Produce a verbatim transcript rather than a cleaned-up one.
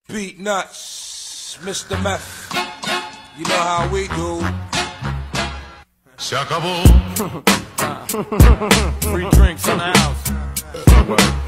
Beat nuts, Mister Meth. You know how we do. Se acabó. Free drinks in the house.